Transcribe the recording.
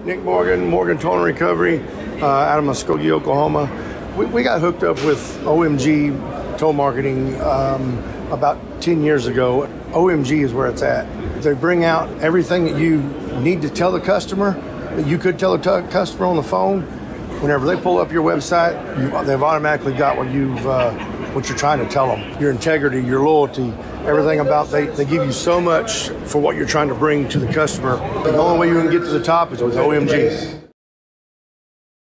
NIk Morgan, Morgan Tow and Recovery, out of Muskogee, Oklahoma. We got hooked up with OMG Tow Marketing about 10 years ago. OMG is where it's at. They bring out everything that you need to tell the customer, that you could tell the customer on the phone. Whenever they pull up your website, they've automatically got what you're trying to tell them. Your integrity, your loyalty, everything about they give you so much for what you're trying to bring to the customer. And the only way you can get to the top is with OMG.